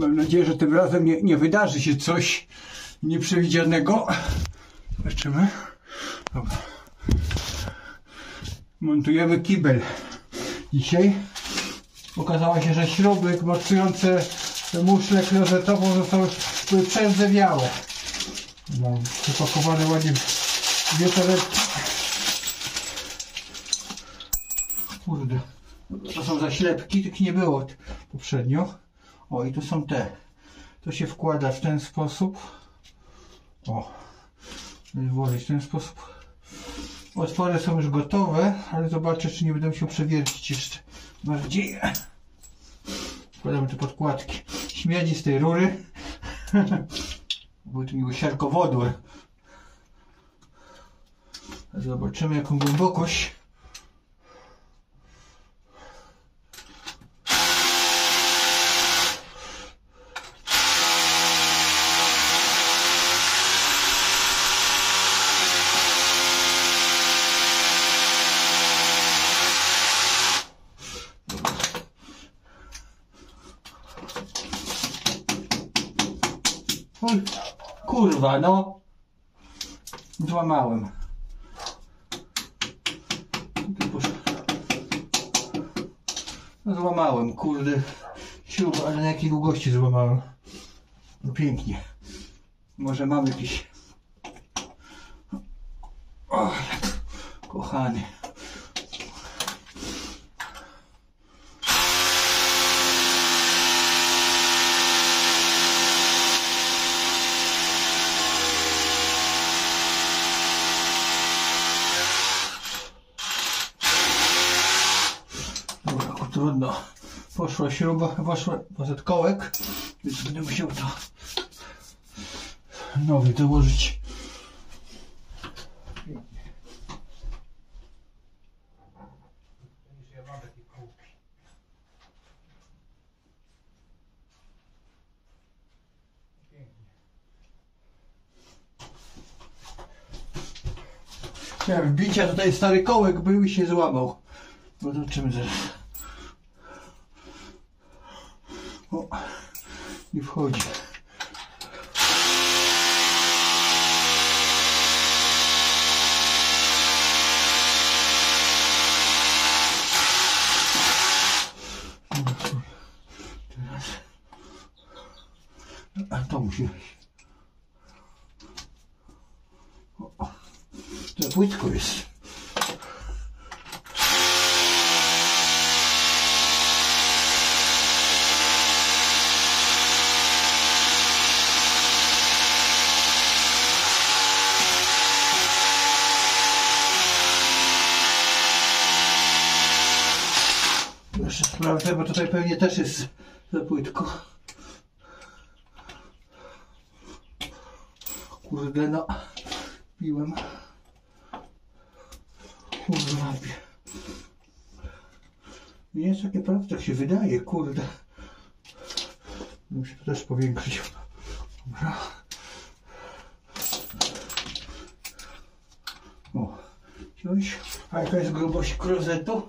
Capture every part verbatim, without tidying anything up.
Mam nadzieję, że tym razem nie, nie wydarzy się coś nieprzewidzianego. Zobaczymy. Dobra. Montujemy kibel. Dzisiaj okazało się, że śruby mocujące muszlę klozetową zostały były przerdzewiałe. No, przypakowane ładnie dwie torebki. Kurde, to są zaślepki, tych nie było poprzednio. O, i tu są te. To się wkłada w ten sposób. O, włożyć w ten sposób. Otwory są już gotowe, ale zobaczę, czy nie będę musiał przewiercić jeszcze bardziej. Wkładamy te podkładki. Śmierdzi z tej rury. Był to miły siarkowodór. Zobaczymy, jaką głębokość. Kurwa, no. Złamałem. No złamałem, kurde. Śrubę, ale na jakiej długości złamałem? No pięknie. Może mamy jakiś... O, kochany. Trudno. Poszła śruba, poszła poszedł kołek, więc będę musiał to nowy dołożyć. Chciałem wbić, a tutaj stary kołek był i się złamał. Zobaczymy zaraz. O, nie wchodzi. Teraz. A to musi być. O, to płytko jest. Jeszcze sprawdzę, bo tutaj pewnie też jest za płytko. Kurde, no. Piłem. Kurwa. Nie jest takie prawda, jak się wydaje, kurde. Muszę to też powiększyć. Dobra. O, wziąć. A jaka jest grubość klozetu?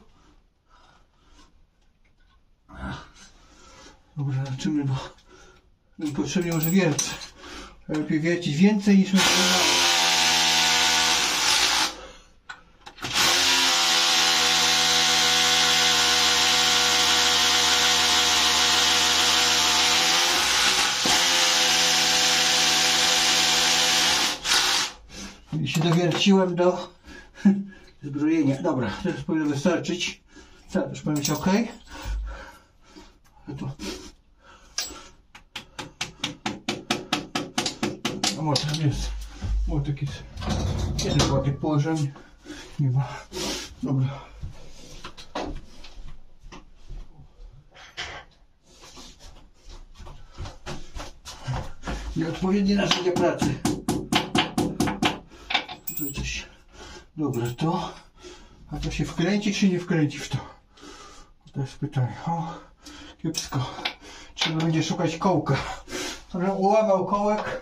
Dobra, zobaczymy, bo potrzebnie może więcej. Lepiej wiercić więcej niż my planowaliśmy. I się dowierciłem do zbrojenia. Dobra, teraz powinno wystarczyć. Tak, już powinno być ok. Tu. A może tam jest młotek jest. Jeden młotek położony. Nie ma. Dobra. Nieodpowiednie narzędzia pracy. Tu coś. Dobra, to. A to się wkręci czy nie wkręci w to? To jest pytanie. O. Kiepsko. Trzeba będzie szukać kołka. Ułamał kołek.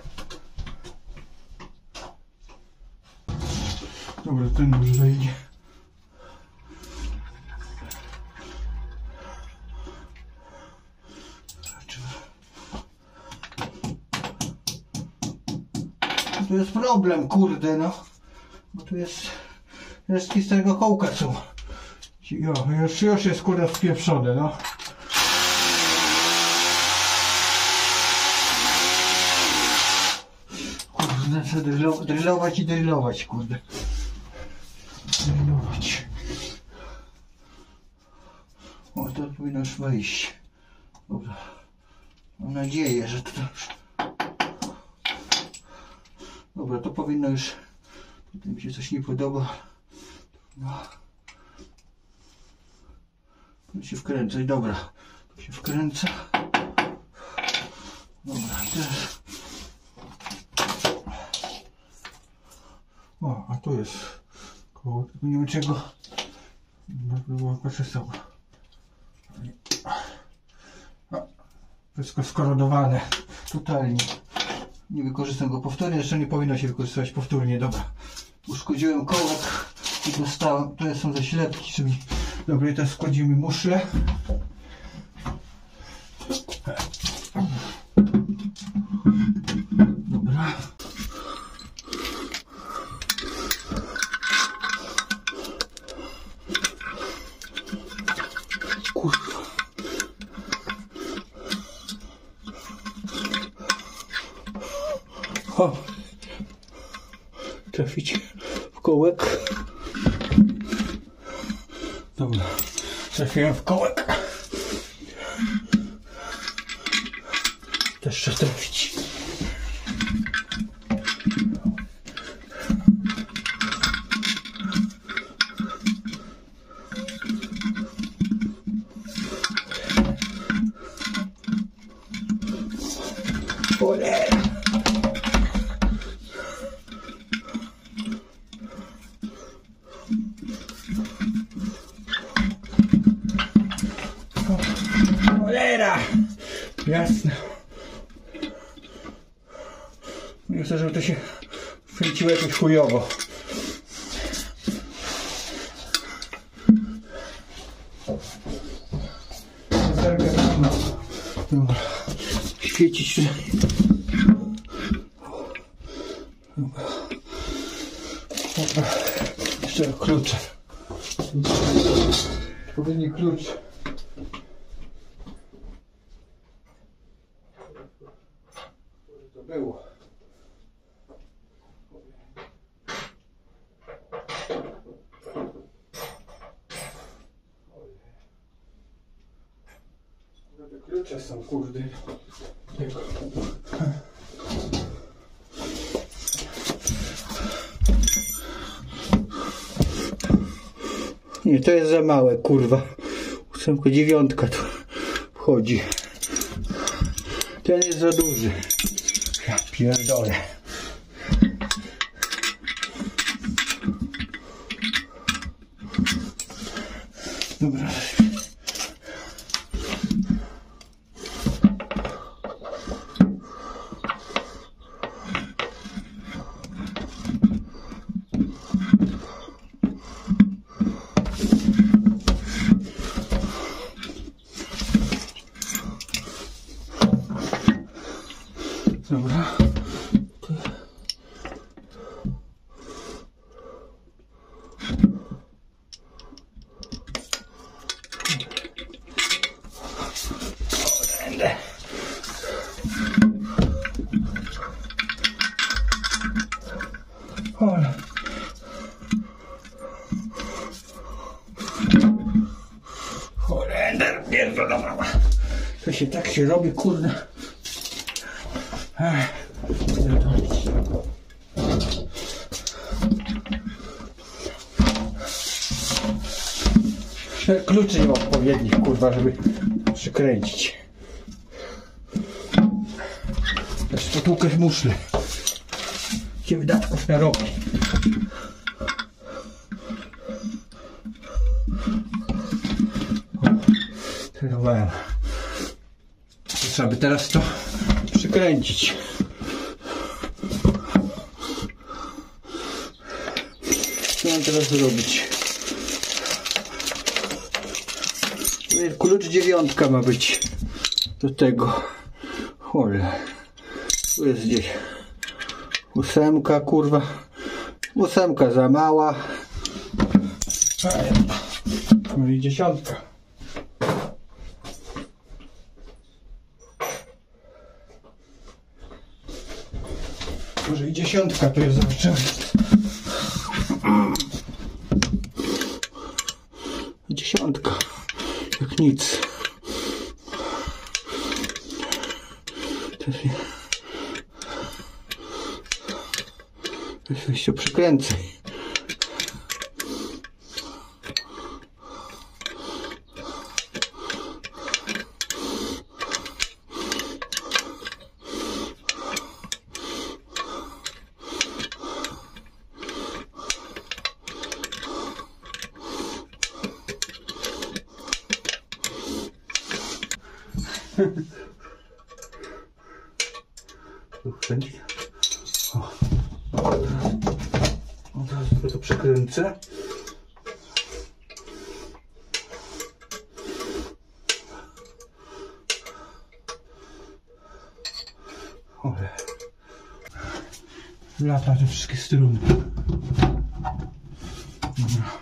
Dobra, ten już wejdzie. tu jest problem, kurde, no. Bo tu jest resztki z tego kołka są. Jo, już, już jest kurde wpieprzone, no. Kurde, trzeba drylować, drylować i drylować, kurde. Drylować. O, to powinno już wejść. Dobra. Mam nadzieję, że to już... Dobra, to powinno już... Tutaj mi się coś nie podoba. No. Tu się wkręcać, dobra. Tu się wkręca. Dobra, i teraz... O, a tu jest koło, tylko nie wiem czego. Było korzystał. Wszystko skorodowane. Totalnie. Nie wykorzystam go powtórnie, jeszcze nie powinno się wykorzystywać powtórnie. Dobra. Uszkodziłem kołek i dostałem. To są zaślepki sobie. Dobra, i teraz wchodzimy muszlę. Dobra. Kurwa. O. Trafić w kołek. Dobra. Trafiłem w kołek. Też trzeba trafić. Cholera. Cholera! Jasne. Nie chcę, żeby to się wkręciło jakoś chujowo. Dobra. Świecić się. Dobra. Dobra. Jeszcze klucze. Odpowiedni klucz. To było. Te klucze są, kurde. Nie, to jest za małe, kurwa. Ósemka, dziewiątka tu wchodzi. Ten jest za duży. Ja pierdolę. Dobra. Dobra. Będę. Ole. Holender, pierdolona mama. To się tak się robi, kurde. Ech, kluczy nie ma odpowiednich, kurwa, żeby przykręcić. Też potłukę w muszle. Gdzie wydatków narobi. Kierowałem. Trzeba by teraz to przykręcić. Co mam teraz zrobić? Klucz dziewiątka ma być do tego. Ole. Tu jest gdzieś. Ósemka, kurwa. Ósemka za mała. No i dziesiątka. Może i dziesiątka to jest, zobaczymy. Dziesiątka. Jak nic. Weź się przykręcaj. O. O, teraz sobie to przekręcę. Ole. Lata te wszystkie struny. Dobra.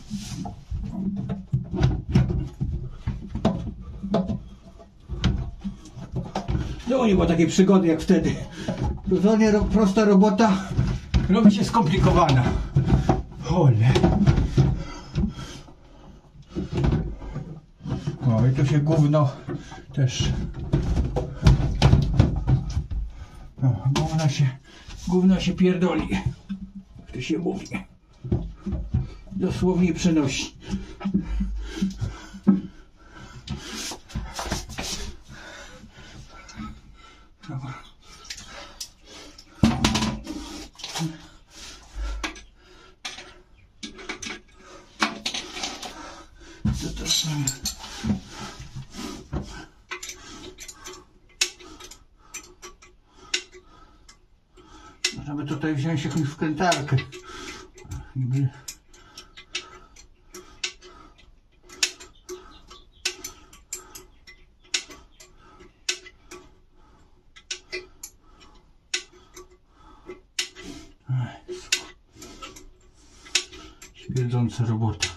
No nie było takiej przygody jak wtedy. Rozumiem, ro, prosta robota robi się skomplikowana. Ole. No i tu się gówno też. No, gówno się, gówno się pierdoli. Jak to się mówi. Dosłownie przenosi. Dobra. To też sobie. Możemy tutaj wziąć jakąś wkrętarkę. Niby. Śmierdząca robota.